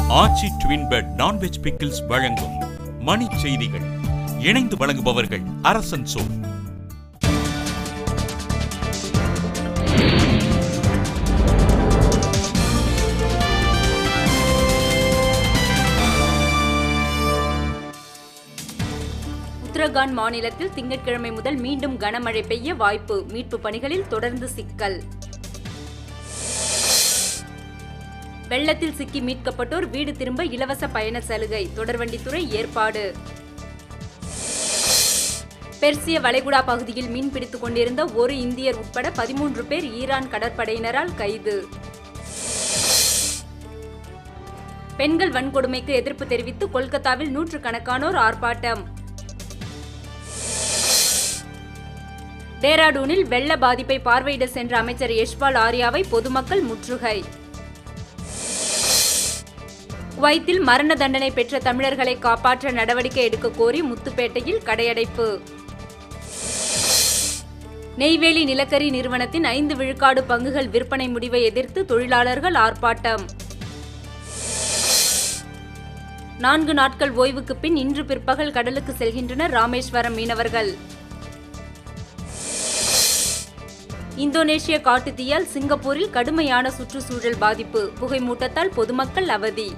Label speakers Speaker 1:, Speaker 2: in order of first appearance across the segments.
Speaker 1: ஆச்சி twin bed non veg pickles வழங்கும் மணி செய்திகள். இணைந்து வழங்குபவர்கள் அரசன் சோ.
Speaker 2: உத்தரகாண்ட் மாநிலத்தில் திங்கட்கிழமை முதல் மீண்டும் கனமழை பெய்ய வாய்ப்பு. மீட்பு பணிகளில் தொடர்ந்து சிக்கல். வெள்ளத்தில் சிக்கி மீட்கப்பட்டோர் வீடு திரும்ப இலவச பயண சலுகை. தொடர்வண்டித்துறை ஏற்பாடு. பெர்சிய வளைகுடா பகுதியில் மீன் பிடித்துக் கொண்டிருந்த ஒரு இந்தியர் உட்பட 13 பேர் ஈரான் கடற்படையினரால் கைது. பெண்கள் வன்கொடுமைக்கு எதிர்ப்பு தெரிவித்து கொல்கத்தாவில் நூற்றுக்கணக்கானோர் ஆர்ப்பாட்டம். டேராடூனில் வெள்ள பாதிப்பை பார்வையிட சென்ற அமைச்சர் யஷ்பால் ஆர்யாவை பொதுமக்கள் முற்றுகை. குவைத்தில் மரண தண்டனை பெற்ற தமிழர்களை காப்பாற்ற நடவடிக்கை எடுக்க கோரி முத்துப்பேட்டையில் கடையடைப்பு. நெய்வேலி நிலக்கரி நிறுவனத்தின் 5 விழுக்காடு பங்குகள் விற்பனை முடிவை எதிர்த்து தொழிலாளர்கள் ஆர்ப்பாட்டம். 4 நாட்கள் ஓய்வுக்கு பின் இன்று பிற்பகல் கடலுக்கு செல்கின்றனர் ராமேஸ்வரம் மீனவர்கள். இந்தோனேஷிய காட்டுத்தீயால் சிங்கப்பூரில் கடுமையான சுற்றுச்சூழல் பாதிப்பு. புகைமூட்டத்தால் பொதுமக்கள் அவதி.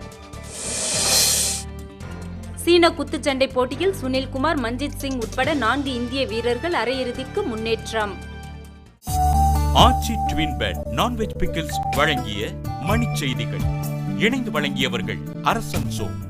Speaker 2: சீன குத்துச்சண்டை போட்டியில் சுனில்குமார், மஞ்சித் சிங் உட்பட 4 இந்திய வீரர்கள் அரையிறுதிக்கு முன்னேற்றம்.
Speaker 1: Aachi twin bed non veg pickles வழங்கிய மணி செய்திகள். இணைந்து வழங்கியவர்கள் அரசன் சோ.